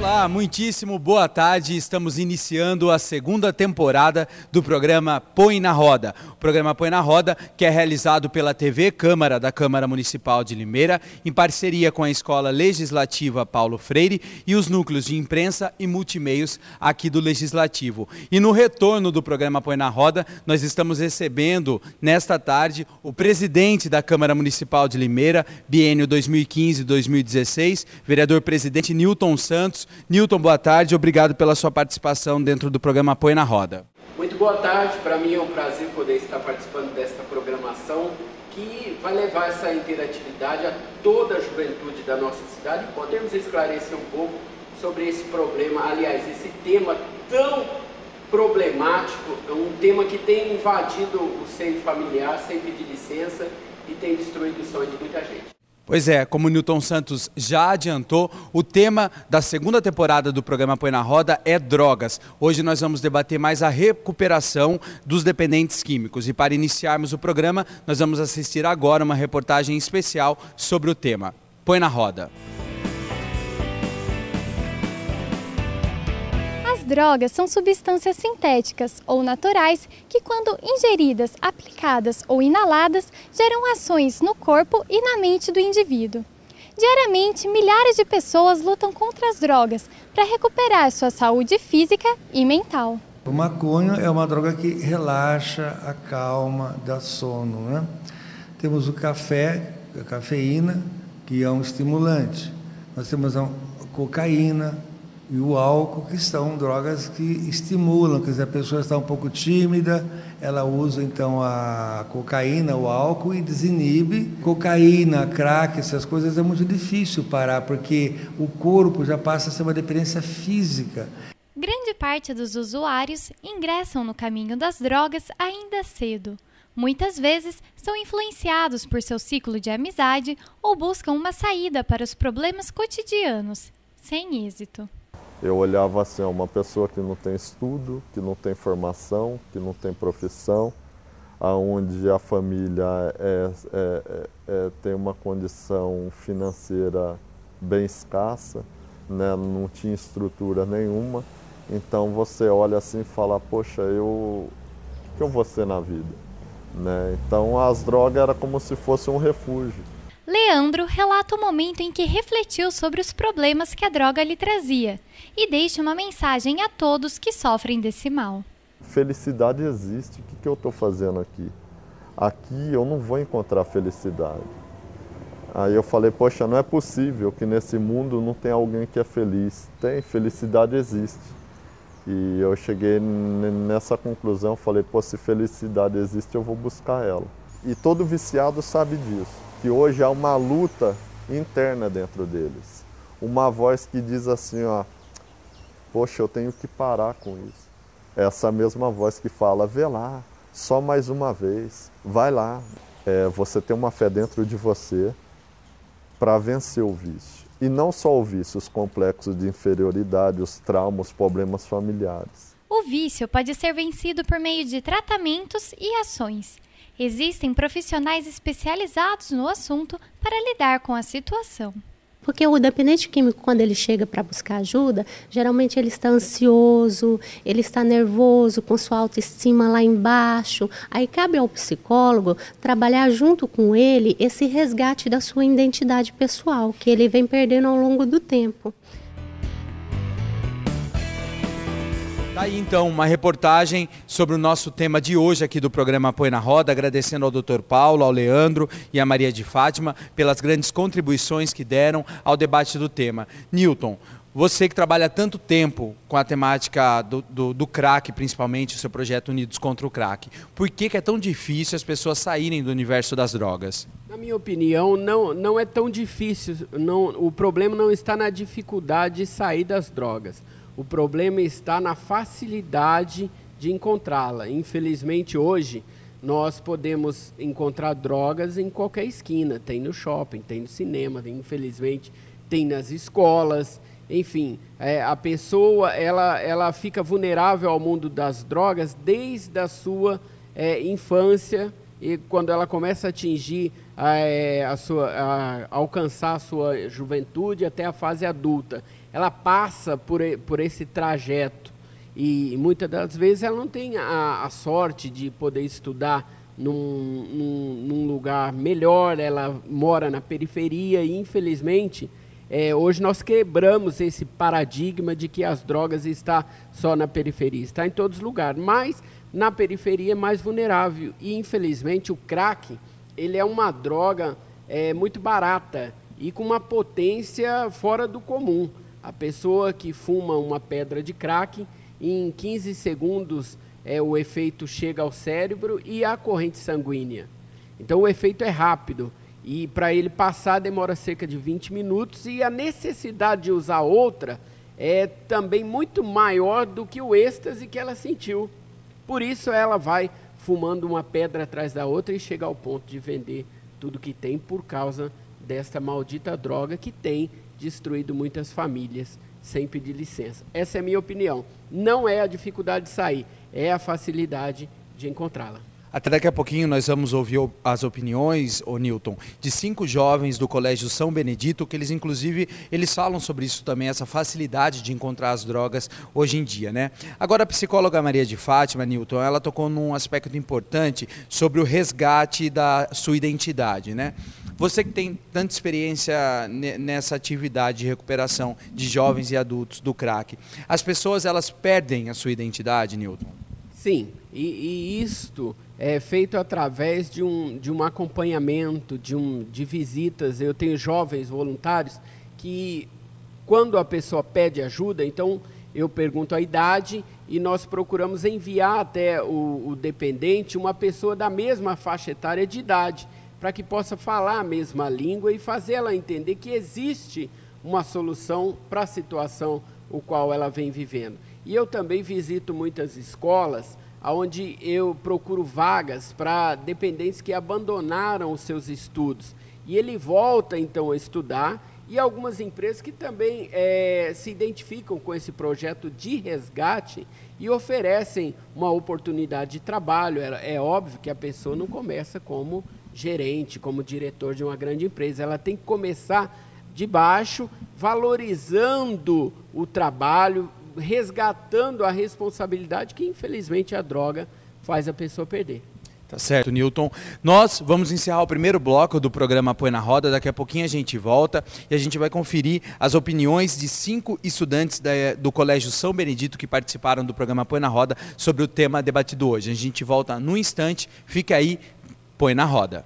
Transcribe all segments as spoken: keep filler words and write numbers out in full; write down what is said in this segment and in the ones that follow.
Olá, muitíssimo boa tarde. Estamos iniciando a segunda temporada do programa Põe na Roda. O programa Põe na Roda, que é realizado pela T V Câmara da Câmara Municipal de Limeira, em parceria com a Escola Legislativa Paulo Freire e os núcleos de imprensa e multimeios aqui do Legislativo. E no retorno do programa Põe na Roda, nós estamos recebendo nesta tarde o presidente da Câmara Municipal de Limeira, biênio dois mil e quinze a dois mil e dezesseis, vereador presidente Nilton Santos. Nilton, boa tarde, obrigado pela sua participação dentro do programa Põe na Roda. Muito boa tarde, para mim é um prazer poder estar participando desta programação que vai levar essa interatividade a toda a juventude da nossa cidade e podemos esclarecer um pouco sobre esse problema, aliás, esse tema tão problemático, um tema que tem invadido o seio familiar sem pedir licença e tem destruído o sonho de muita gente. Pois é, como o Nilton Santos já adiantou, o tema da segunda temporada do programa Põe na Roda é drogas. Hoje nós vamos debater mais a recuperação dos dependentes químicos. E para iniciarmos o programa, nós vamos assistir agora uma reportagem especial sobre o tema. Põe na Roda. As drogas são substâncias sintéticas ou naturais que, quando ingeridas, aplicadas ou inaladas, geram ações no corpo e na mente do indivíduo. Diariamente, milhares de pessoas lutam contra as drogas para recuperar sua saúde física e mental. O maconha é uma droga que relaxa, acalma, dá sono, né? Temos o café, a cafeína, que é um estimulante. Nós temos a cocaína e o álcool, que são drogas que estimulam, quer dizer, a pessoa está um pouco tímida, ela usa então a cocaína, o álcool e desinibe. Cocaína, crack, essas coisas é muito difícil parar, porque o corpo já passa a ser uma dependência física. Grande parte dos usuários ingressam no caminho das drogas ainda cedo. Muitas vezes são influenciados por seu ciclo de amizade ou buscam uma saída para os problemas cotidianos, sem êxito. Eu olhava assim, uma pessoa que não tem estudo, que não tem formação, que não tem profissão, onde a família é, é, é, tem uma condição financeira bem escassa, né? Não tinha estrutura nenhuma. Então você olha assim e fala, poxa, eu, o que eu vou ser na vida? Né? Então as drogas eram como se fosse um refúgio. Leandro relata o momento em que refletiu sobre os problemas que a droga lhe trazia e deixa uma mensagem a todos que sofrem desse mal. Felicidade existe, o que, que eu estou fazendo aqui? Aqui eu não vou encontrar felicidade. Aí eu falei, poxa, não é possível que nesse mundo não tenha alguém que é feliz. Tem, felicidade existe. E eu cheguei nessa conclusão, falei, pô, se felicidade existe, eu vou buscar ela. E todo viciado sabe disso. Que hoje há uma luta interna dentro deles. Uma voz que diz assim, ó, poxa, eu tenho que parar com isso. Essa mesma voz que fala, vê lá, só mais uma vez, vai lá. É, você tem uma fé dentro de você para vencer o vício. E não só o vício, os complexos de inferioridade, os traumas, os problemas familiares. O vício pode ser vencido por meio de tratamentos e ações. Existem profissionais especializados no assunto para lidar com a situação. Porque o dependente químico, quando ele chega para buscar ajuda, geralmente ele está ansioso, ele está nervoso, com sua autoestima lá embaixo. Aí cabe ao psicólogo trabalhar junto com ele esse resgate da sua identidade pessoal, que ele vem perdendo ao longo do tempo. Tá aí então uma reportagem sobre o nosso tema de hoje aqui do programa Põe na Roda, agradecendo ao doutor Paulo, ao Leandro e à Maria de Fátima pelas grandes contribuições que deram ao debate do tema. Nilton, você que trabalha tanto tempo com a temática do, do, do crack, principalmente o seu projeto Unidos contra o Crack, por que, que é tão difícil as pessoas saírem do universo das drogas? Na minha opinião, não, não é tão difícil, não, o problema não está na dificuldade de sair das drogas. O problema está na facilidade de encontrá-la. Infelizmente, hoje, nós podemos encontrar drogas em qualquer esquina. Tem no shopping, tem no cinema, tem, infelizmente, tem nas escolas. Enfim, é, a pessoa ela, ela fica vulnerável ao mundo das drogas desde a sua é, infância. E quando ela começa a atingir a, a sua, a, a alcançar a sua juventude até a fase adulta. Ela passa por, por esse trajeto e muitas das vezes ela não tem a, a sorte de poder estudar num, num, num lugar melhor, ela mora na periferia e infelizmente é, hoje nós quebramos esse paradigma de que as drogas estão só na periferia, está em todos os lugares, mas na periferia é mais vulnerável e infelizmente o crack ele é uma droga é, muito barata e com uma potência fora do comum. A pessoa que fuma uma pedra de crack, em quinze segundos é, o efeito chega ao cérebro e à corrente sanguínea. Então o efeito é rápido e para ele passar demora cerca de vinte minutos e a necessidade de usar outra é também muito maior do que o êxtase que ela sentiu. Por isso ela vai fumando uma pedra atrás da outra e chega ao ponto de vender tudo que tem por causa desta maldita droga que tem destruído muitas famílias sem pedir licença. Essa é a minha opinião. Não é a dificuldade de sair, é a facilidade de encontrá-la. Até daqui a pouquinho nós vamos ouvir as opiniões, ô Newton, de cinco jovens do Colégio São Benedito, que eles inclusive, eles falam sobre isso também, essa facilidade de encontrar as drogas hoje em dia, né? Agora a psicóloga Maria de Fátima, Newton, ela tocou num aspecto importante sobre o resgate da sua identidade, né? Você que tem tanta experiência nessa atividade de recuperação de jovens e adultos do crack, as pessoas elas perdem a sua identidade, Newton? Sim, e, e isto é feito através de um, de um acompanhamento, de, um, de visitas. Eu tenho jovens voluntários que, quando a pessoa pede ajuda, então eu pergunto a idade e nós procuramos enviar até o, o dependente uma pessoa da mesma faixa etária de idade, para que possa falar a mesma língua e fazer ela entender que existe uma solução para a situação o qual ela vem vivendo. E eu também visito muitas escolas, onde eu procuro vagas para dependentes que abandonaram os seus estudos. E ele volta, então, a estudar, e algumas empresas que também é, se identificam com esse projeto de resgate e oferecem uma oportunidade de trabalho. É, é óbvio que a pessoa não começa como gerente, como diretor de uma grande empresa. Ela tem que começar de baixo, valorizando o trabalho, resgatando a responsabilidade que, infelizmente, a droga faz a pessoa perder. Tá certo, Newton. Nós vamos encerrar o primeiro bloco do programa Põe na Roda. Daqui a pouquinho a gente volta e a gente vai conferir as opiniões de cinco estudantes da, do Colégio São Benedito que participaram do programa Põe na Roda sobre o tema debatido hoje. A gente volta num instante. Fica aí, Põe na Roda.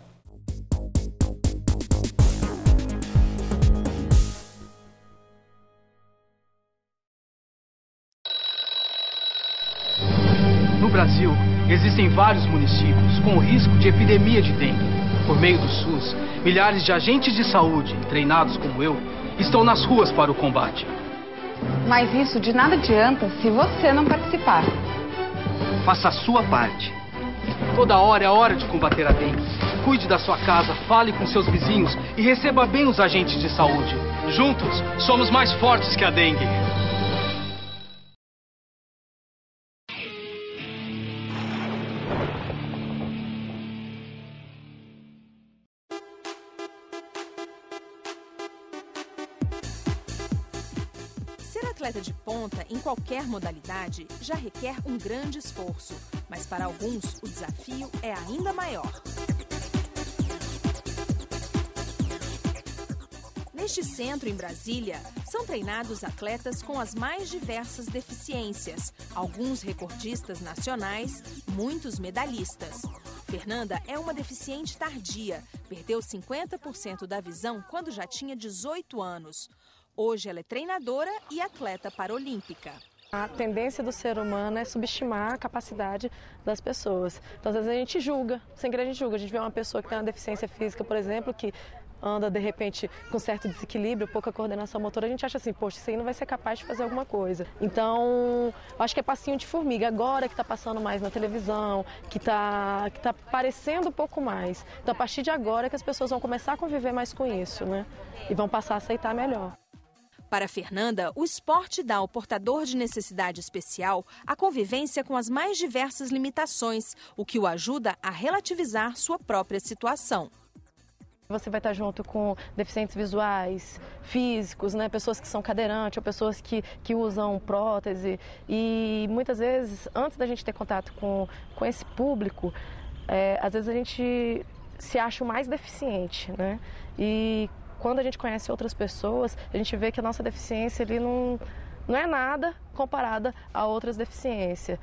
No Brasil, existem vários municípios com risco de epidemia de dengue. Por meio do SUS, milhares de agentes de saúde, treinados como eu, estão nas ruas para o combate. Mas isso de nada adianta se você não participar. Faça a sua parte. Toda hora é hora de combater a dengue. Cuide da sua casa, fale com seus vizinhos e receba bem os agentes de saúde. Juntos, somos mais fortes que a dengue. Atleta de ponta em qualquer modalidade já requer um grande esforço, mas para alguns o desafio é ainda maior. Neste centro em Brasília, são treinados atletas com as mais diversas deficiências, alguns recordistas nacionais, muitos medalhistas. Fernanda é uma deficiente tardia, perdeu cinquenta por cento da visão quando já tinha dezoito anos. Hoje ela é treinadora e atleta paralímpica. A tendência do ser humano é subestimar a capacidade das pessoas. Então, às vezes a gente julga, sem querer a gente julga. A gente vê uma pessoa que tem uma deficiência física, por exemplo, que anda, de repente, com certo desequilíbrio, pouca coordenação motora, a gente acha assim, poxa, isso aí não vai ser capaz de fazer alguma coisa. Então, eu acho que é passinho de formiga. Agora que está passando mais na televisão, que está que tá aparecendo um pouco mais. Então, a partir de agora que as pessoas vão começar a conviver mais com isso, né? E vão passar a aceitar melhor. Para Fernanda, o esporte dá ao portador de necessidade especial a convivência com as mais diversas limitações, o que o ajuda a relativizar sua própria situação. Você vai estar junto com deficientes visuais, físicos, né? Pessoas que são cadeirantes ou pessoas que, que usam prótese. E muitas vezes, antes da gente ter contato com, com esse público, é, às vezes a gente se acha o mais deficiente, né? E quando a gente conhece outras pessoas, a gente vê que a nossa deficiência ali não, não é nada comparada a outras deficiências.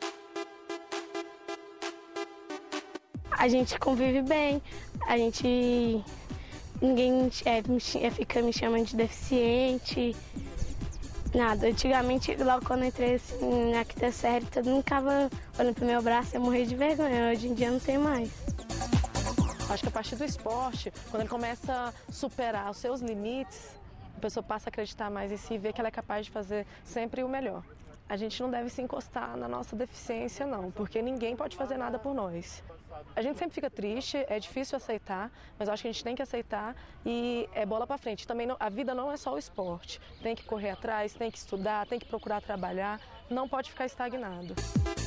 A gente convive bem, a gente... Ninguém é, é, fica me chamando de deficiente, nada. Antigamente, logo quando eu entrei assim, na quinta série, todo mundo ficava olhando pro meu braço e eu morria de vergonha. Hoje em dia não tem mais. Acho que a partir do esporte, quando ele começa a superar os seus limites, a pessoa passa a acreditar mais em si e ver que ela é capaz de fazer sempre o melhor. A gente não deve se encostar na nossa deficiência, não, porque ninguém pode fazer nada por nós. A gente sempre fica triste, é difícil aceitar, mas eu acho que a gente tem que aceitar e é bola pra frente. Também não, a vida não é só o esporte. Tem que correr atrás, tem que estudar, tem que procurar trabalhar, não pode ficar estagnado.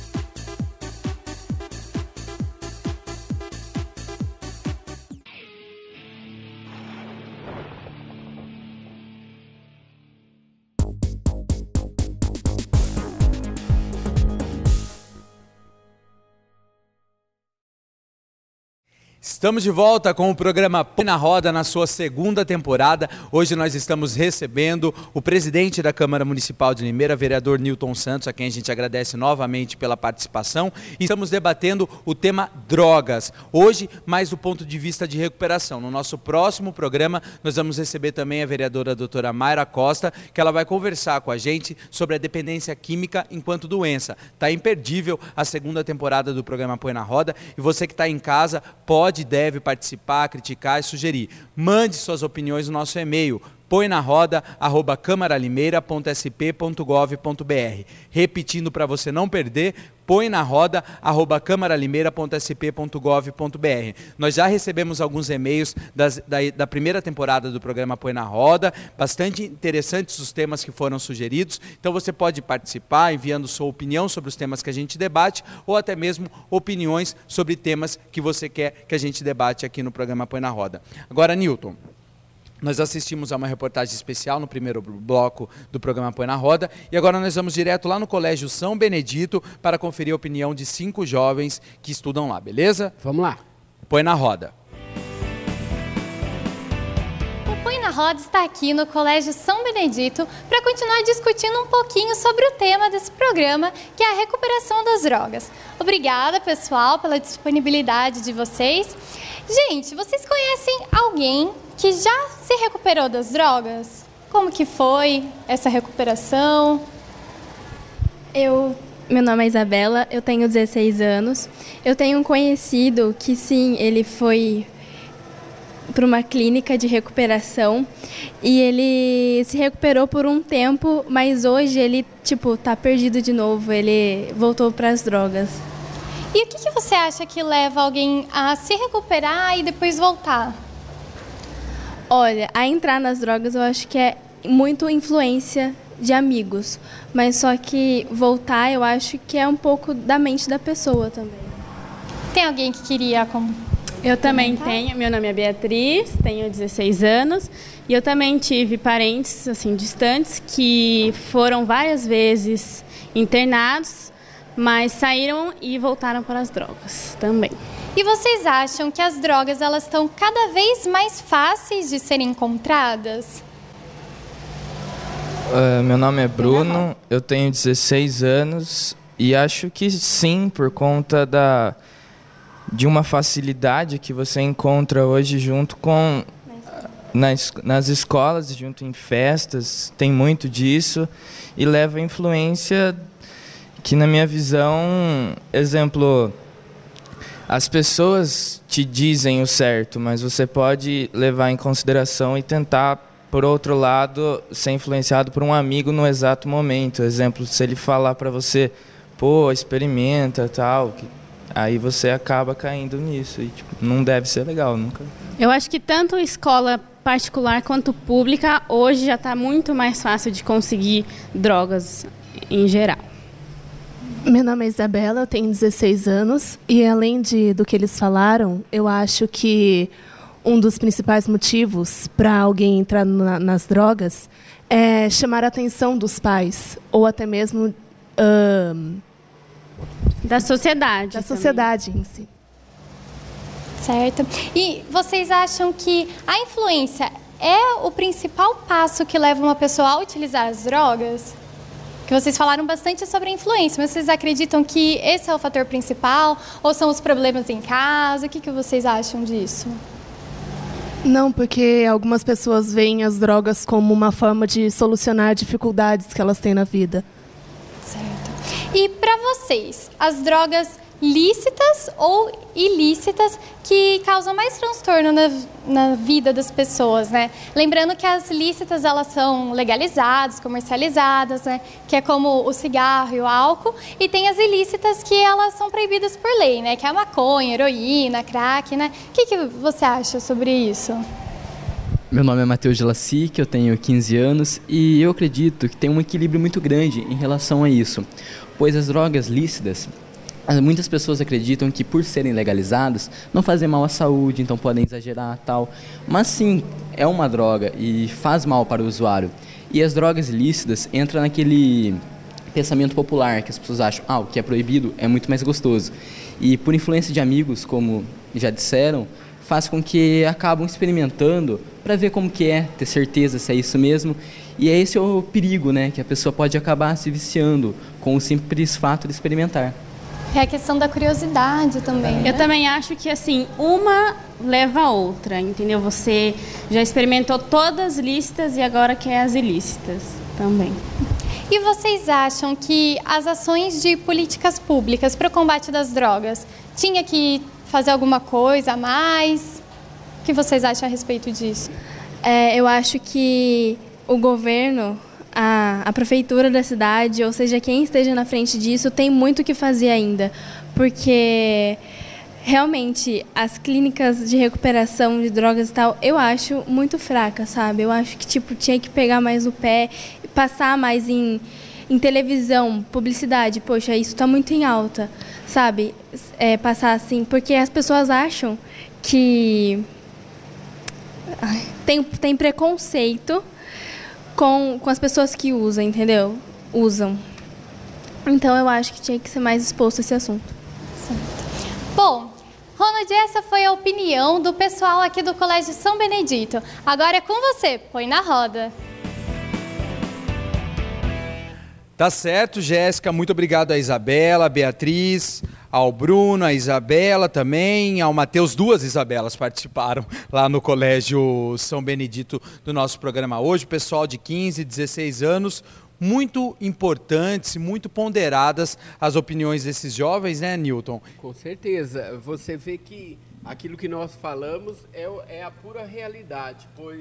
Estamos de volta com o programa Põe na Roda na sua segunda temporada. Hoje nós estamos recebendo o presidente da Câmara Municipal de Limeira, vereador Nilton Santos, a quem a gente agradece novamente pela participação. E estamos debatendo o tema drogas, hoje mais do ponto de vista de recuperação. No nosso próximo programa nós vamos receber também a vereadora doutora Mayra Costa, que ela vai conversar com a gente sobre a dependência química enquanto doença. Está imperdível a segunda temporada do programa Põe na Roda e você que está em casa pode Pode e deve participar, criticar e sugerir. Mande suas opiniões no nosso e-mail, põe na roda arroba câmaralimeira ponto s p ponto gov ponto b r. Repetindo para você não perder, põe na roda arroba câmaralimeira ponto s p ponto gov ponto b r. Nós já recebemos alguns e-mails das, da, da primeira temporada do programa Põe na Roda, bastante interessantes os temas que foram sugeridos, então você pode participar enviando sua opinião sobre os temas que a gente debate ou até mesmo opiniões sobre temas que você quer que a gente debate aqui no programa Põe na Roda. Agora, Nilton, nós assistimos a uma reportagem especial no primeiro bloco do programa Põe na Roda e agora nós vamos direto lá no Colégio São Benedito para conferir a opinião de cinco jovens que estudam lá, beleza? Vamos lá. Põe na Roda. O Põe na Roda está aqui no Colégio São Benedito para continuar discutindo um pouquinho sobre o tema desse programa, que é a recuperação das drogas. Obrigada, pessoal, pela disponibilidade de vocês. Gente, vocês conhecem alguém que já se recuperou das drogas? Como que foi essa recuperação? Eu, meu nome é Isabela, eu tenho dezesseis anos. Eu tenho um conhecido que sim, ele foi para uma clínica de recuperação e ele se recuperou por um tempo, mas hoje ele tipo tá perdido de novo, ele voltou para as drogas. E o que, que você acha que leva alguém a se recuperar e depois voltar? Olha, a entrar nas drogas eu acho que é muito influência de amigos, mas só que voltar eu acho que é um pouco da mente da pessoa também. Tem alguém que queria... Com... Eu também tenho, meu nome é Beatriz, tenho dezesseis anos e eu também tive parentes assim distantes que foram várias vezes internados, mas saíram e voltaram para as drogas também. E vocês acham que as drogas elas estão cada vez mais fáceis de serem encontradas? Uh, meu nome é Bruno, eu tenho dezesseis anos e acho que sim, por conta da, de uma facilidade que você encontra hoje junto com nas, nas escolas, junto em festas, tem muito disso e leva influência que, na minha visão, exemplo, as pessoas te dizem o certo, mas você pode levar em consideração e tentar, por outro lado, ser influenciado por um amigo no exato momento. Exemplo, se ele falar para você, pô, experimenta, tal, que, aí você acaba caindo nisso e tipo, não deve ser legal, nunca. Eu acho que tanto escola particular quanto pública, hoje já está muito mais fácil de conseguir drogas em geral. Meu nome é Isabela, eu tenho dezesseis anos e além de, do que eles falaram, eu acho que um dos principais motivos para alguém entrar na, nas drogas é chamar a atenção dos pais, ou até mesmo uh, da sociedade. Da sociedade em si. Certo. E vocês acham que a influência é o principal passo que leva uma pessoa a utilizar as drogas? Que vocês falaram bastante sobre a influência, mas vocês acreditam que esse é o fator principal? Ou são os problemas em casa? O que, que vocês acham disso? Não, porque algumas pessoas veem as drogas como uma forma de solucionar dificuldades que elas têm na vida. Certo. E para vocês, as drogas lícitas ou ilícitas que causam mais transtorno na, na vida das pessoas, né? Lembrando que as lícitas, elas são legalizadas, comercializadas, né? Que é como o cigarro e o álcool. E tem as ilícitas que elas são proibidas por lei, né? Que é a maconha, heroína, crack, né? O que, que você acha sobre isso? Meu nome é Matheus de Lacique, eu tenho quinze anos e eu acredito que tem um equilíbrio muito grande em relação a isso, pois as drogas lícitas, muitas pessoas acreditam que por serem legalizadas não fazem mal à saúde, então podem exagerar tal, mas sim, é uma droga e faz mal para o usuário. E as drogas ilícitas entram naquele pensamento popular, que as pessoas acham, ah, o que é proibido é muito mais gostoso. E por influência de amigos, como já disseram, faz com que acabam experimentando para ver como que é, ter certeza se é isso mesmo. E é esse o perigo, né, que a pessoa pode acabar se viciando com o simples fato de experimentar. É a questão da curiosidade também, Eu né? também acho que, assim, uma leva a outra, entendeu? Você já experimentou todas as lícitas e agora quer as ilícitas também. E vocês acham que as ações de políticas públicas para o combate das drogas tinha que fazer alguma coisa a mais? O que vocês acham a respeito disso? É, eu acho que o governo, a, a prefeitura da cidade, ou seja, quem esteja na frente disso, tem muito o que fazer ainda, porque realmente as clínicas de recuperação de drogas e tal, eu acho muito fraca, sabe? Eu acho que tipo tinha que pegar mais no pé, passar mais em, em televisão, publicidade, poxa, isso está muito em alta, sabe? É, passar assim, porque as pessoas acham que ai, tem, tem preconceito com, com as pessoas que usam, entendeu? Usam. Então eu acho que tinha que ser mais exposto a esse assunto. Certo. Bom, Ronald, essa foi a opinião do pessoal aqui do Colégio São Benedito. Agora é com você, põe na roda. Tá certo, Jéssica, muito obrigado a Isabela, a Beatriz, ao Bruno, a Isabela também, ao Matheus. Duas Isabelas participaram lá no Colégio São Benedito do nosso programa hoje. Pessoal de quinze, dezesseis anos, muito importantes, muito ponderadas as opiniões desses jovens, né, Newton? Com certeza. Você vê que aquilo que nós falamos é, é a pura realidade, pois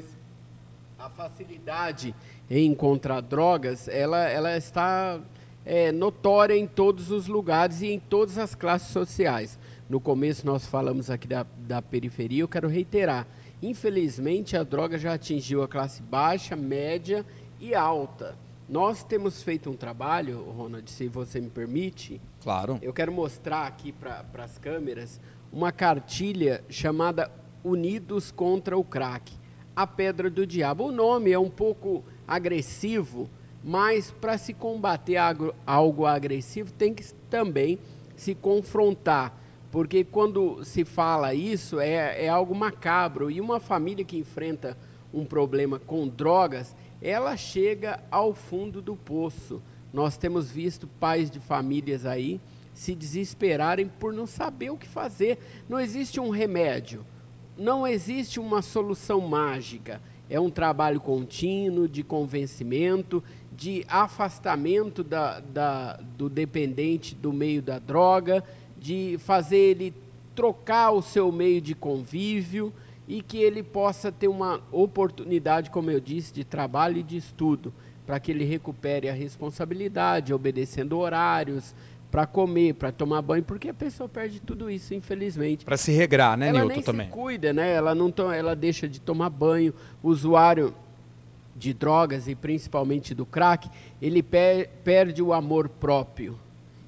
a facilidade em encontrar drogas, ela, ela está é, notória em todos os lugares e em todas as classes sociais. No começo nós falamos aqui da, da periferia, eu quero reiterar. Infelizmente a droga já atingiu a classe baixa, média e alta. Nós temos feito um trabalho, Ronald, se você me permite. Claro. Eu quero mostrar aqui para as câmeras uma cartilha chamada Unidos contra o Crack, a Pedra do Diabo. O nome é um pouco agressivo, mas para se combater algo agressivo tem que também se confrontar, porque quando se fala isso é, é algo macabro, e uma família que enfrenta um problema com drogas, ela chega ao fundo do poço. Nós temos visto pais de famílias aí se desesperarem por não saber o que fazer. Não existe um remédio, não existe uma solução mágica. É um trabalho contínuo de convencimento, de afastamento da, da, do dependente do meio da droga, de fazer ele trocar o seu meio de convívio e que ele possa ter uma oportunidade, como eu disse, de trabalho e de estudo, para que ele recupere a responsabilidade, obedecendo horários, para comer, para tomar banho, porque a pessoa perde tudo isso, infelizmente. Para se regrar, né, ela Newton, nem também? Se cuida, né? Ela, não to... ela deixa de tomar banho. O usuário de drogas, e principalmente do crack, ele per... perde o amor próprio.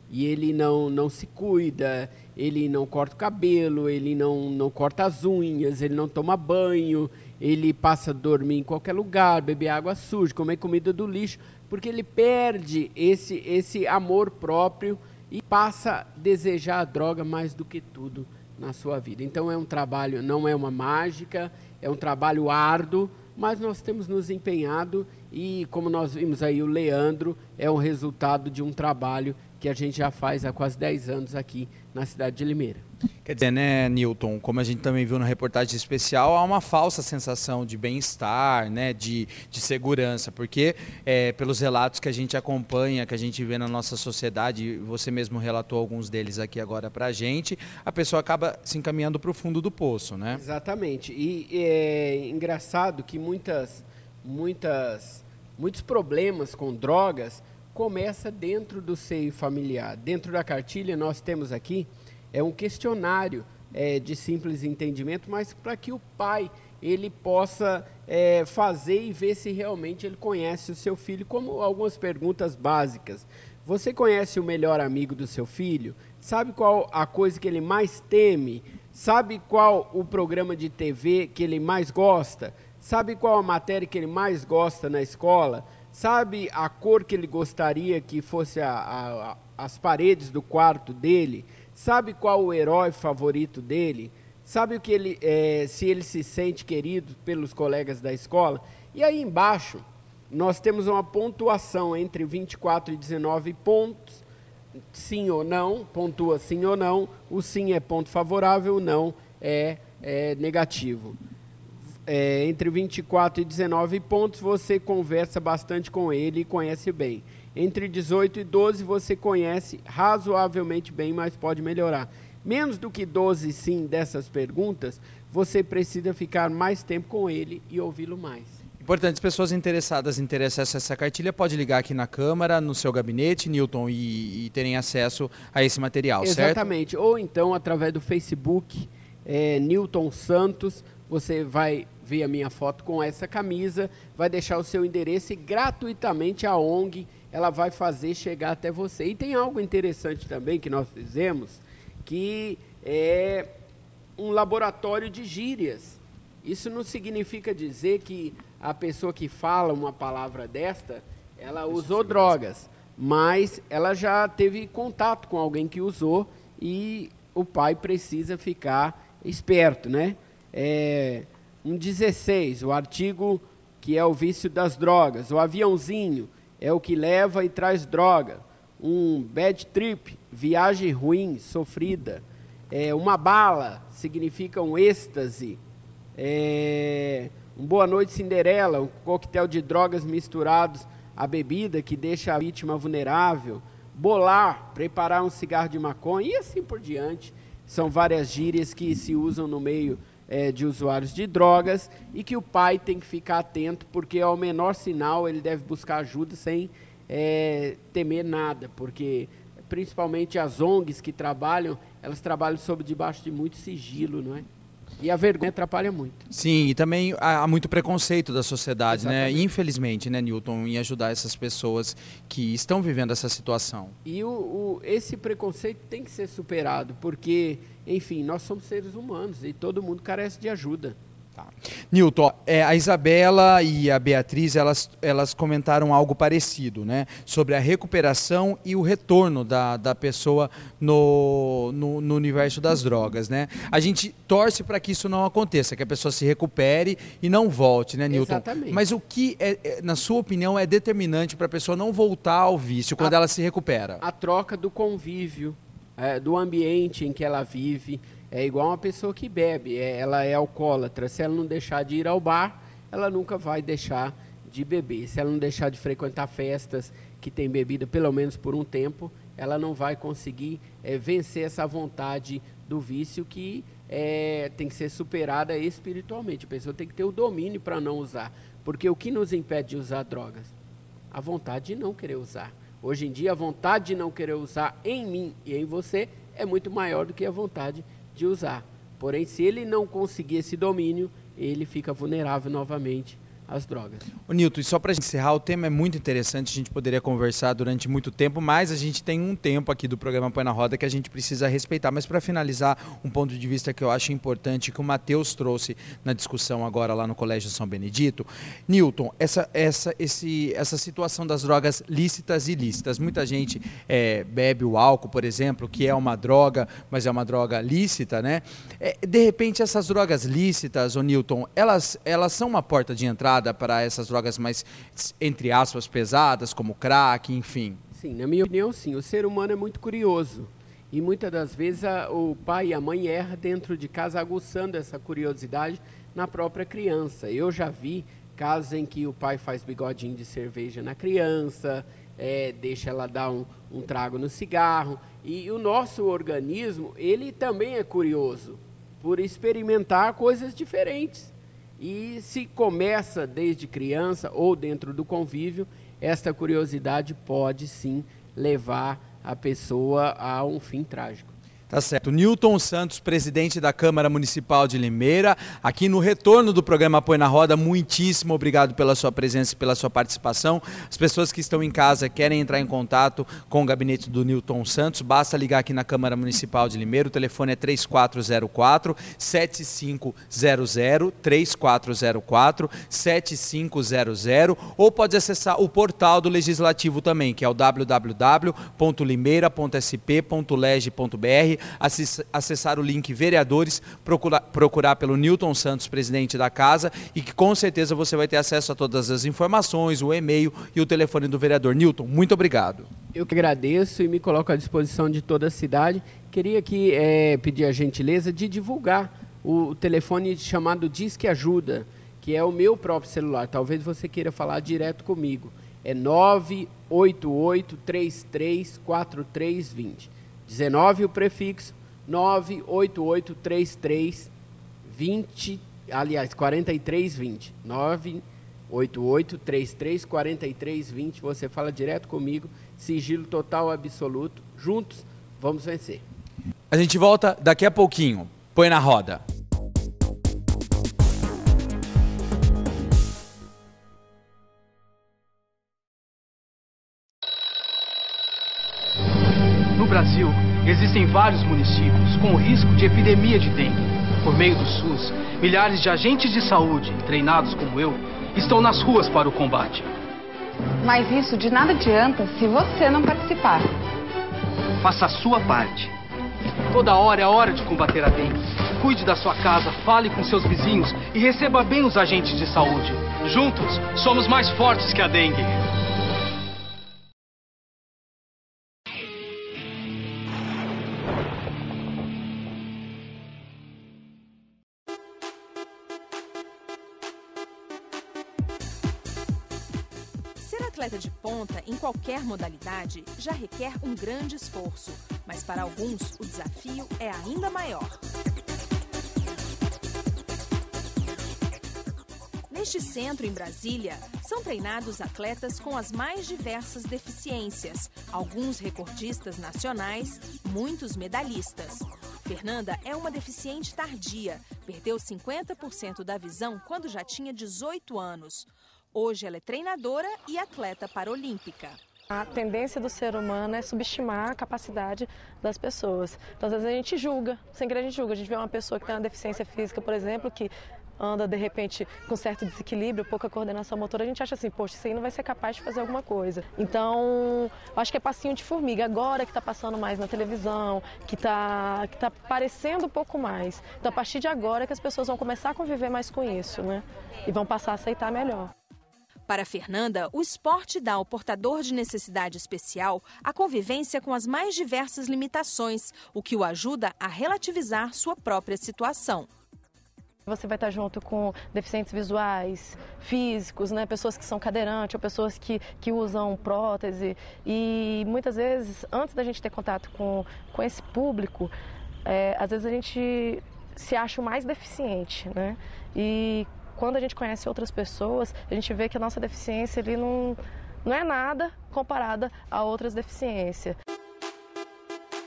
e ele não, não se cuida, ele não corta o cabelo, ele não, não corta as unhas, ele não toma banho, ele passa a dormir em qualquer lugar, beber água suja, comer comida do lixo, porque ele perde esse, esse amor próprio e passa a desejar a droga mais do que tudo na sua vida. Então é um trabalho, não é uma mágica, é um trabalho árduo, mas nós temos nos empenhado e, como nós vimos aí, o Leandro é o resultado de um trabalho que a gente já faz há quase dez anos aqui na cidade de Limeira. Quer dizer, né, Newton, como a gente também viu na reportagem especial, há uma falsa sensação de bem-estar, né, de, de segurança, porque é, pelos relatos que a gente acompanha, que a gente vê na nossa sociedade, você mesmo relatou alguns deles aqui agora para a gente, a pessoa acaba se encaminhando para o fundo do poço, né? Exatamente. E é engraçado que muitas, muitas, muitos problemas com drogas começa dentro do seio familiar. Dentro da cartilha nós temos aqui é um questionário é, de simples entendimento, mas para que o pai ele possa é, fazer e ver se realmente ele conhece o seu filho, como algumas perguntas básicas. Você conhece o melhor amigo do seu filho? Sabe qual a coisa que ele mais teme? Sabe qual o programa de T V que ele mais gosta? Sabe qual a matéria que ele mais gosta na escola? Sabe a cor que ele gostaria que fosse a, a, a, as paredes do quarto dele? Sabe qual o herói favorito dele? Sabe o que ele, é, se ele se sente querido pelos colegas da escola? E aí embaixo, nós temos uma pontuação entre vinte e quatro e dezenove pontos, sim ou não, pontua sim ou não, o sim é ponto favorável, o não é, é negativo. É, entre vinte e quatro e dezenove pontos, você conversa bastante com ele e conhece bem. Entre dezoito e doze, você conhece razoavelmente bem, mas pode melhorar. Menos do que doze sim dessas perguntas, você precisa ficar mais tempo com ele e ouvi-lo mais. Importante, as pessoas interessadas em ter acesso a essa cartilha, pode ligar aqui na Câmara, no seu gabinete, Newton, e, e terem acesso a esse material, certo? Exatamente. Ou então, através do Facebook, é, Newton Santos, você vai ver a minha foto com essa camisa, vai deixar o seu endereço e gratuitamente a O N G ela vai fazer chegar até você. E tem algo interessante também que nós fizemos, que é um laboratório de gírias. Isso não significa dizer que a pessoa que fala uma palavra desta, ela usou drogas, mas ela já teve contato com alguém que usou e o pai precisa ficar esperto, né? É, um dezesseis, o artigo que é o vício das drogas. O aviãozinho é o que leva e traz droga. Um bad trip, viagem ruim, sofrida. É, uma bala significa um êxtase. É, um boa noite Cinderela, um coquetel de drogas misturados à bebida que deixa a vítima vulnerável. Bolar, preparar um cigarro de maconha e assim por diante. São várias gírias que se usam no meio é, de usuários de drogas e que o pai tem que ficar atento, porque ao menor sinal ele deve buscar ajuda sem é, temer nada, porque principalmente as O N Gs que trabalham, elas trabalham sob debaixo de muito sigilo, não é? E a vergonha atrapalha muito. Sim, e também há muito preconceito da sociedade, Exatamente. né? Infelizmente, né, Newton, em ajudar essas pessoas que estão vivendo essa situação. E o, o, esse preconceito tem que ser superado, porque, enfim, nós somos seres humanos e todo mundo carece de ajuda. Tá. Newton, é, a Isabela e a Beatriz, elas, elas comentaram algo parecido, né? Sobre a recuperação e o retorno da, da pessoa no, no, no universo das drogas, né? A gente torce para que isso não aconteça, que a pessoa se recupere e não volte, né, Newton? Exatamente. Mas o que, é, é, na sua opinião, é determinante para a pessoa não voltar ao vício quando a, ela se recupera? A troca do convívio, é, do ambiente em que ela vive. É igual uma pessoa que bebe, é, ela é alcoólatra. Se ela não deixar de ir ao bar, ela nunca vai deixar de beber. Se ela não deixar de frequentar festas que tem bebida, pelo menos por um tempo, ela não vai conseguir é, vencer essa vontade do vício que é, tem que ser superada espiritualmente. A pessoa tem que ter o domínio para não usar. Porque o que nos impede de usar drogas? A vontade de não querer usar. Hoje em dia, a vontade de não querer usar em mim e em você é muito maior do que a vontade de usar. Porém, se ele não conseguir esse domínio, ele fica vulnerável novamente as drogas. Ô Nilton, e só para encerrar, o tema é muito interessante, a gente poderia conversar durante muito tempo, mas a gente tem um tempo aqui do programa Põe na Roda que a gente precisa respeitar. Mas para finalizar, um ponto de vista que eu acho importante, que o Matheus trouxe na discussão agora lá no Colégio São Benedito. Nilton, essa, essa, esse, essa situação das drogas lícitas e ilícitas. Muita gente é, bebe o álcool, por exemplo, que é uma droga, mas é uma droga lícita, né? É, de repente, essas drogas lícitas, ô Nilton, elas, elas são uma porta de entrada para essas drogas mais, entre aspas, pesadas, como crack, enfim? Sim, na minha opinião, sim. O ser humano é muito curioso. E muitas das vezes a, o pai e a mãe erram dentro de casa, aguçando essa curiosidade na própria criança. Eu já vi casos em que o pai faz bigodinho de cerveja na criança, é, deixa ela dar um, um trago no cigarro. E o nosso organismo, ele também é curioso por experimentar coisas diferentes. E se começa desde criança ou dentro do convívio, esta curiosidade pode sim levar a pessoa a um fim trágico. Tá certo. Nilton Santos, presidente da Câmara Municipal de Limeira, aqui no retorno do programa Põe na Roda, muitíssimo obrigado pela sua presença e pela sua participação. As pessoas que estão em casa querem entrar em contato com o gabinete do Nilton Santos, basta ligar aqui na Câmara Municipal de Limeira, o telefone é três quatro zero quatro, sete cinco zero zero, três quatro zero quatro, sete cinco zero zero, ou pode acessar o portal do Legislativo também, que é o w w w ponto limeira ponto s p ponto leg ponto b r. Acessar o link vereadores, procurar, procurar pelo Nilton Santos, presidente da casa, e que com certeza você vai ter acesso a todas as informações, o e-mail e o telefone do vereador. Nilton, muito obrigado. Eu que agradeço e me coloco à disposição de toda a cidade. Queria aqui é, pedir a gentileza de divulgar o telefone chamado Disque Ajuda, que é o meu próprio celular. Talvez você queira falar direto comigo. É nove oito oito, três três quatro três dois zero. dezenove o prefixo, nove oito oito, três três vinte, aliás, quarenta e três vinte. nove oito oito, três três quatro três dois zero. Você fala direto comigo, sigilo total absoluto. Juntos, vamos vencer. A gente volta daqui a pouquinho. Põe na roda. No Brasil, existem vários municípios com risco de epidemia de dengue. Por meio do SUS, milhares de agentes de saúde, treinados como eu, estão nas ruas para o combate. Mas isso de nada adianta se você não participar. Faça a sua parte. Toda hora é hora de combater a dengue. Cuide da sua casa, fale com seus vizinhos e receba bem os agentes de saúde. Juntos, somos mais fortes que a dengue. Ser atleta de ponta em qualquer modalidade já requer um grande esforço, mas para alguns o desafio é ainda maior. Neste centro em Brasília, são treinados atletas com as mais diversas deficiências, alguns recordistas nacionais, muitos medalhistas. Fernanda é uma deficiente tardia, perdeu cinquenta por cento da visão quando já tinha dezoito anos. Hoje ela é treinadora e atleta paralímpica. A tendência do ser humano é subestimar a capacidade das pessoas. Então, às vezes a gente julga, sem querer a gente julga. A gente vê uma pessoa que tem uma deficiência física, por exemplo, que anda, de repente, com certo desequilíbrio, pouca coordenação motora, a gente acha assim, poxa, isso aí não vai ser capaz de fazer alguma coisa. Então, acho que é passinho de formiga. Agora que está passando mais na televisão, que está que tá aparecendo um pouco mais. Então, a partir de agora é que as pessoas vão começar a conviver mais com isso, né? E vão passar a aceitar melhor. Para Fernanda, o esporte dá ao portador de necessidade especial a convivência com as mais diversas limitações, o que o ajuda a relativizar sua própria situação. Você vai estar junto com deficientes visuais, físicos, né? Pessoas que são cadeirantes ou pessoas que, que usam prótese. E muitas vezes, antes da gente ter contato com, com esse público, é, às vezes a gente se acha o mais deficiente, né? E quando a gente conhece outras pessoas, a gente vê que a nossa deficiência ali não, não é nada comparada a outras deficiências.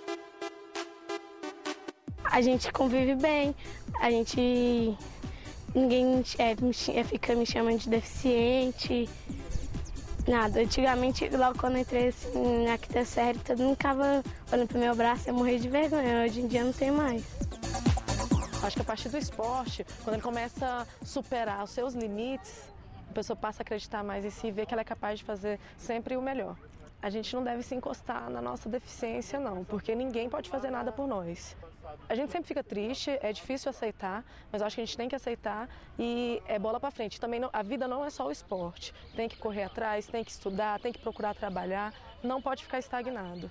A gente convive bem, a gente... ninguém é, me, é, fica me chamando de deficiente. Nada. Antigamente, logo quando eu entrei assim, na quinta série, todo mundo ficava olhando pro meu braço e eu morria de vergonha. Hoje em dia não tem mais. Acho que a partir do esporte, quando ele começa a superar os seus limites, a pessoa passa a acreditar mais em si e ver que ela é capaz de fazer sempre o melhor. A gente não deve se encostar na nossa deficiência, não, porque ninguém pode fazer nada por nós. A gente sempre fica triste, é difícil aceitar, mas eu acho que a gente tem que aceitar e é bola para frente. Também não, a vida não é só o esporte. Tem que correr atrás, tem que estudar, tem que procurar trabalhar, não pode ficar estagnado.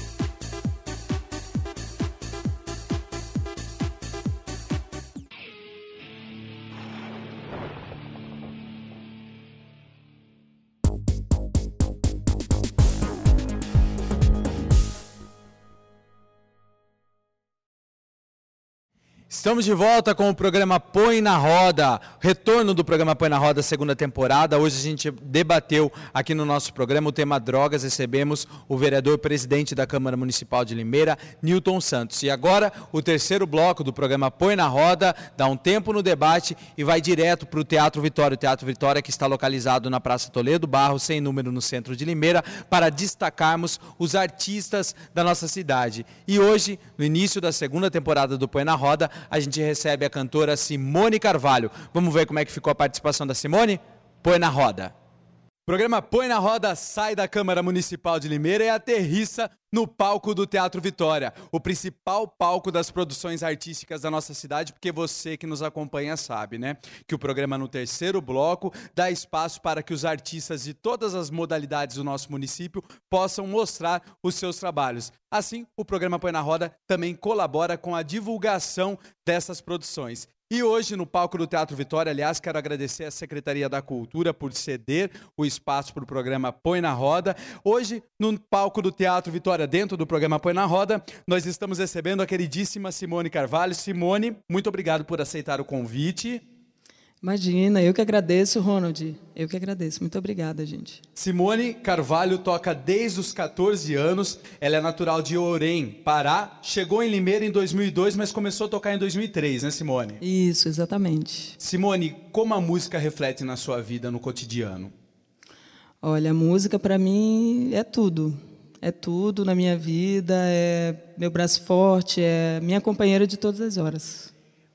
Estamos de volta com o programa Põe na Roda, retorno do programa Põe na Roda, segunda temporada. Hoje a gente debateu aqui no nosso programa o tema drogas, recebemos o vereador presidente da Câmara Municipal de Limeira, Newton Santos. E agora o terceiro bloco do programa Põe na Roda, dá um tempo no debate e vai direto para o Teatro Vitória. O Teatro Vitória que está localizado na Praça Toledo Barro, sem número no centro de Limeira, para destacarmos os artistas da nossa cidade. E hoje, no início da segunda temporada do Põe na Roda, a gente recebe a cantora Simone Carvalho. Vamos ver como é que ficou a participação da Simone? Põe na roda. O programa Põe na Roda sai da Câmara Municipal de Limeira e aterrissa no palco do Teatro Vitória, o principal palco das produções artísticas da nossa cidade, porque você que nos acompanha sabe, né? Que o programa no terceiro bloco dá espaço para que os artistas de todas as modalidades do nosso município possam mostrar os seus trabalhos. Assim, o programa Põe na Roda também colabora com a divulgação dessas produções. E hoje, no palco do Teatro Vitória, aliás, quero agradecer à Secretaria da Cultura por ceder o espaço para o programa Põe na Roda. Hoje, no palco do Teatro Vitória, dentro do programa Põe na Roda, nós estamos recebendo a queridíssima Simone Carvalho. Simone, muito obrigado por aceitar o convite. Imagina, eu que agradeço, Ronald. Eu que agradeço. Muito obrigada, gente. Simone Carvalho toca desde os catorze anos. Ela é natural de Orem, Pará. Chegou em Limeira em dois mil e dois, mas começou a tocar em dois mil e três, né, Simone? Isso, exatamente. Simone, como a música reflete na sua vida, no cotidiano? Olha, a música para mim é tudo. É tudo na minha vida, é meu braço forte, é minha companheira de todas as horas.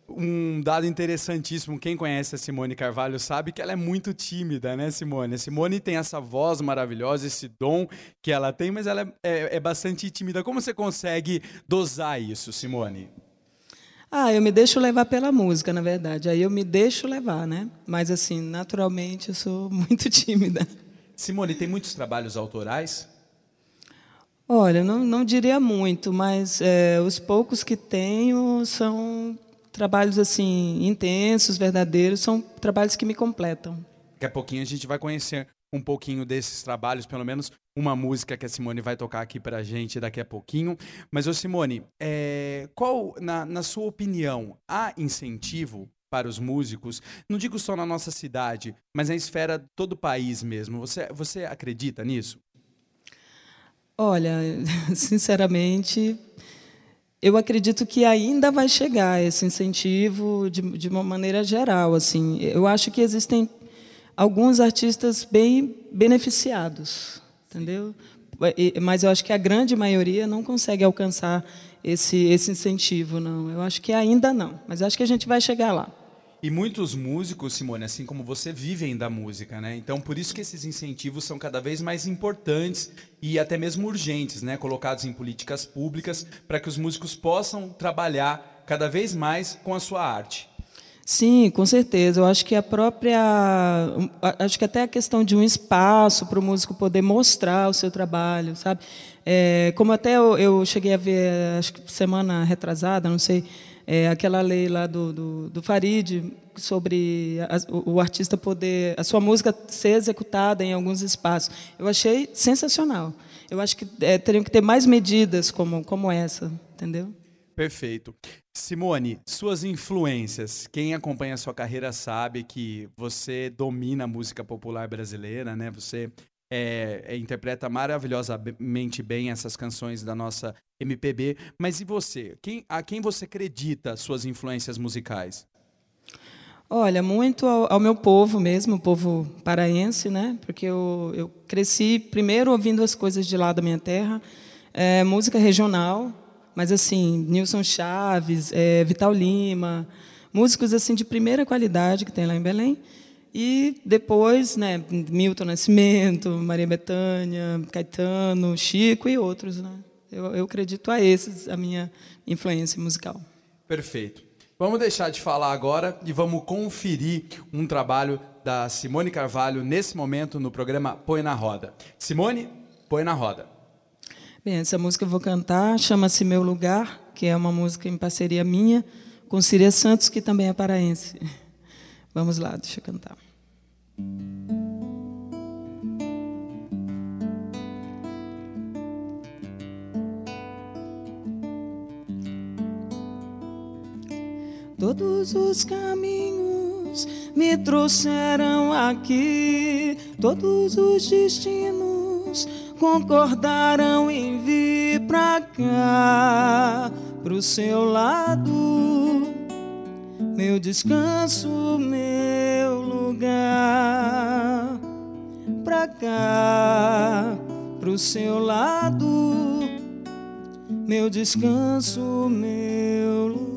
Um dado interessantíssimo, quem conhece a Simone Carvalho sabe que ela é muito tímida, né, Simone? A Simone tem essa voz maravilhosa, esse dom que ela tem, mas ela é, é, é bastante tímida. Como você consegue dosar isso, Simone? Ah, eu me deixo levar pela música, na verdade. Aí eu me deixo levar, né? Mas, assim, naturalmente, eu sou muito tímida. Simone, tem muitos trabalhos autorais? Olha, não, não diria muito, mas é, os poucos que tenho são trabalhos assim intensos, verdadeiros, são trabalhos que me completam. Daqui a pouquinho a gente vai conhecer um pouquinho desses trabalhos, pelo menos uma música que a Simone vai tocar aqui para a gente daqui a pouquinho. Mas, ô Simone, é, qual, na, na sua opinião, há incentivo para os músicos, não digo só na nossa cidade, mas na esfera de todo o país mesmo? Você, você acredita nisso? Olha, sinceramente, eu acredito que ainda vai chegar esse incentivo de, de uma maneira geral. Assim, eu acho que existem alguns artistas bem beneficiados, entendeu? Mas eu acho que a grande maioria não consegue alcançar esse, esse incentivo, não. Eu acho que ainda não, mas acho que a gente vai chegar lá. E muitos músicos, Simone, assim como você, vivem da música, né? Então, por isso que esses incentivos são cada vez mais importantes e até mesmo urgentes, né? Colocados em políticas públicas para que os músicos possam trabalhar cada vez mais com a sua arte. Sim, com certeza. Eu acho que a própria, acho que até a questão de um espaço para o músico poder mostrar o seu trabalho, sabe? É, como até eu, eu cheguei a ver, acho que semana retrasada, não sei. É, aquela lei lá do, do, do Farid sobre a, o, o artista poder, a sua música ser executada em alguns espaços. Eu achei sensacional. Eu acho que é, teriam que ter mais medidas como, como essa, entendeu? Perfeito. Simone, suas influências. Quem acompanha a sua carreira sabe que você domina a música popular brasileira, né? Você É, é, interpreta maravilhosamente bem essas canções da nossa M P B. Mas e você? Quem, a quem você acredita suas influências musicais? Olha, muito ao, ao meu povo mesmo, o povo paraense, né? Porque eu, eu cresci primeiro ouvindo as coisas de lá da minha terra, é, música regional, mas assim, Nilson Chaves, é, Vital Lima, músicos assim de primeira qualidade que tem lá em Belém. E depois, né, Milton Nascimento, Maria Bethânia, Caetano, Chico e outros, né? Eu, eu acredito a esses, a minha influência musical. Perfeito. Vamos deixar de falar agora e vamos conferir um trabalho da Simone Carvalho nesse momento no programa Põe na Roda. Simone, põe na roda. Bem, essa música eu vou cantar, chama-se Meu Lugar, que é uma música em parceria minha com Síria Santos, que também é paraense. Vamos lá, deixa eu cantar. Todos os caminhos me trouxeram aqui, todos os destinos concordaram em vir pra cá, pro seu lado, meu descanso, meu lugar. Pra cá, pro seu lado, meu descanso, meu lugar.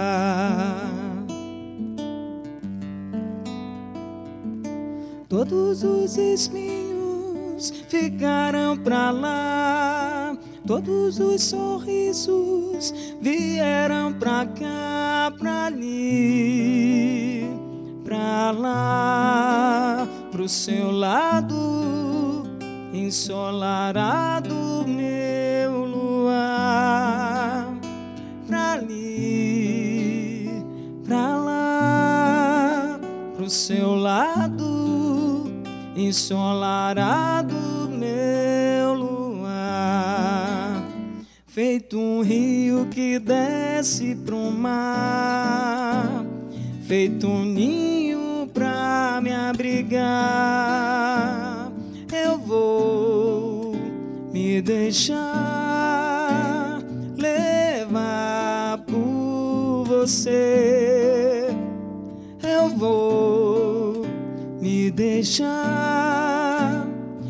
Todos os espinhos ficaram pra lá, todos os sorrisos vieram pra cá, pra ali, pra lá, pro seu lado, ensolarado meu luar. Pra ali, pra lá, pro seu lado, ensolarado meu luar. Feito um rio que desce pro mar, feito um ninho pra me abrigar. Eu vou me deixar levar por você. Eu vou me deixar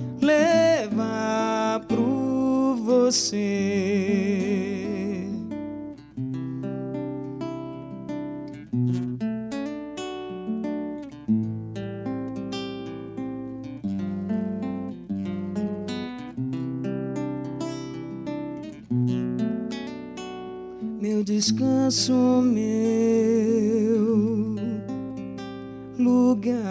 levar por você. Meu descanso, meu lugar.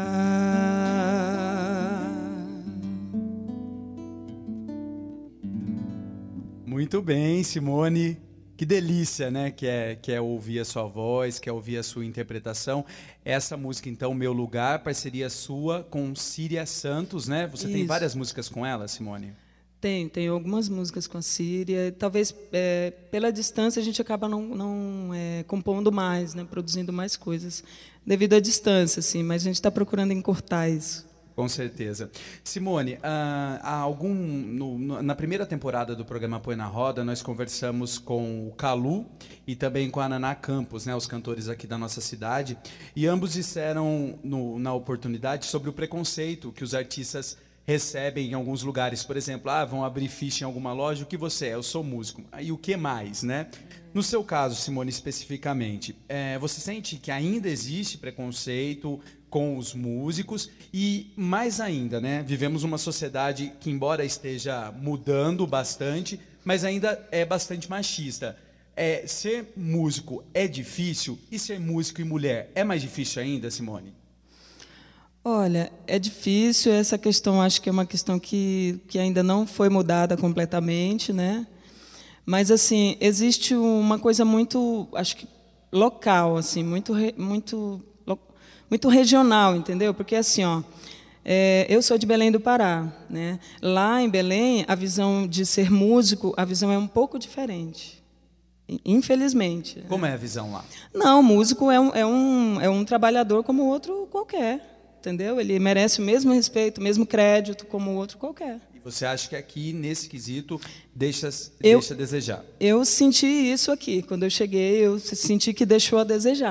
Muito bem, Simone. Que delícia, né? Que é, que é ouvir a sua voz, que é ouvir a sua interpretação. Essa música, então, Meu Lugar, parceria sua com Síria Santos, né? Você Isso. tem várias músicas com ela, Simone? Tem, tem algumas músicas com a Síria. Talvez é, pela distância a gente acaba não, não é, compondo mais, né, produzindo mais coisas, devido à distância, assim, mas a gente está procurando encurtar isso. Com certeza. Simone, há algum, no, no, na primeira temporada do programa Põe na Roda, nós conversamos com o Calu e também com a Naná Campos, né, os cantores aqui da nossa cidade, e ambos disseram no, na oportunidade sobre o preconceito que os artistas recebem em alguns lugares. Por exemplo, ah, vão abrir ficha em alguma loja, o que você é? Eu sou músico. E o que mais, né? No seu caso, Simone, especificamente, é, você sente que ainda existe preconceito com os músicos e, mais ainda, né, vivemos uma sociedade que, embora esteja mudando bastante, mas ainda é bastante machista. É, ser músico é difícil e ser músico e mulher é mais difícil ainda, Simone? Olha, é difícil, essa questão acho que é uma questão que, que ainda não foi mudada completamente, né? Mas, assim, existe uma coisa muito, acho que local, assim, muito, muito, muito regional, entendeu? Porque, assim, ó, é, eu sou de Belém do Pará, né? Lá em Belém, a visão de ser músico, a visão é um pouco diferente, infelizmente. Como é a visão lá? Não, músico é um, é um, é um trabalhador como outro qualquer. Entendeu? Ele merece o mesmo respeito, o mesmo crédito como o outro qualquer. E você acha que aqui, nesse quesito, deixa, eu, deixa a desejar? Eu senti isso aqui. Quando eu cheguei, eu senti que deixou a desejar.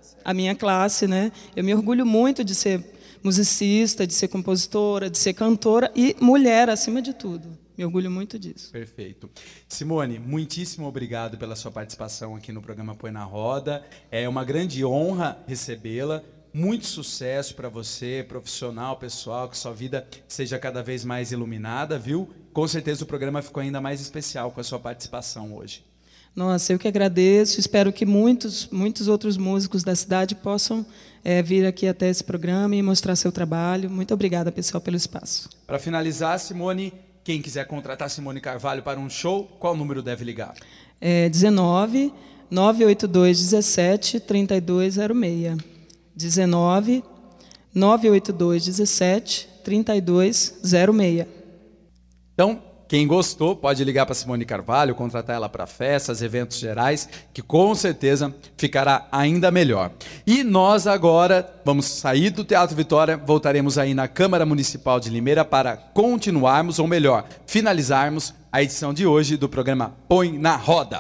a minha classe, né? Eu me orgulho muito de ser musicista, de ser compositora, de ser cantora e mulher, acima de tudo. Me orgulho muito disso. Perfeito. Simone, muitíssimo obrigado pela sua participação aqui no programa Põe na Roda. É uma grande honra recebê-la. Muito sucesso para você, profissional, pessoal, que sua vida seja cada vez mais iluminada, viu? Com certeza o programa ficou ainda mais especial com a sua participação hoje. Nossa, eu que agradeço. Espero que muitos, muitos outros músicos da cidade possam é, vir aqui até esse programa e mostrar seu trabalho. Muito obrigada, pessoal, pelo espaço. Para finalizar, Simone, quem quiser contratar Simone Carvalho para um show, qual número deve ligar? É dezenove, nove oito dois, dezessete, trinta e dois zero seis. dezenove, nove oito dois, dezessete, trinta e dois zero seis. Então, quem gostou pode ligar para Simone Carvalho, contratar ela para festas, eventos gerais, que com certeza ficará ainda melhor. E nós agora vamos sair do Teatro Vitória, voltaremos aí na Câmara Municipal de Limeira para continuarmos, ou melhor, finalizarmos a edição de hoje do programa Põe na Roda.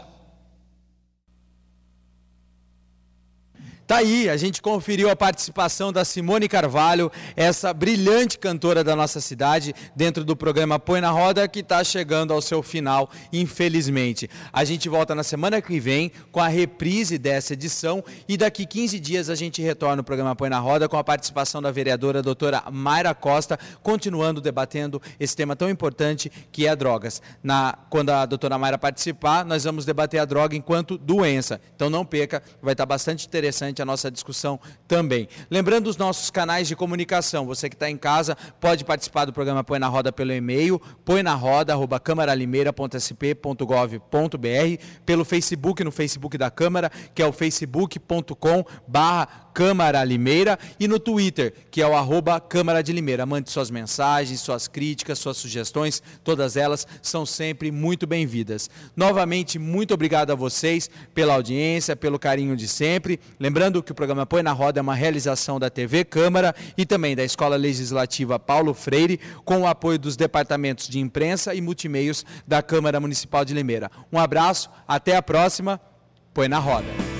Tá aí, a gente conferiu a participação da Simone Carvalho, essa brilhante cantora da nossa cidade, dentro do programa Põe na Roda, que está chegando ao seu final, infelizmente. A gente volta na semana que vem com a reprise dessa edição e daqui quinze dias a gente retorna no programa Põe na Roda com a participação da vereadora doutora Mayra Costa, continuando debatendo esse tema tão importante que é drogas. Na, quando a doutora Mayra participar, nós vamos debater a droga enquanto doença. Então não perca, vai estar bastante interessante a nossa discussão também. Lembrando os nossos canais de comunicação, você que está em casa pode participar do programa Põe na Roda pelo e-mail, põe na roda arroba câmara limeira ponto s p ponto gov ponto b r, pelo Facebook, no Facebook da Câmara, que é o facebook ponto com barra Câmara Limeira, e no Twitter, que é o arroba Câmara de Limeira. Mande suas mensagens, suas críticas, suas sugestões, todas elas são sempre muito bem-vindas. Novamente, muito obrigado a vocês pela audiência, pelo carinho de sempre. Lembrando que o programa Põe na Roda é uma realização da T V Câmara e também da Escola Legislativa Paulo Freire, com o apoio dos departamentos de imprensa e multimeios da Câmara Municipal de Limeira. Um abraço, até a próxima. Põe na Roda.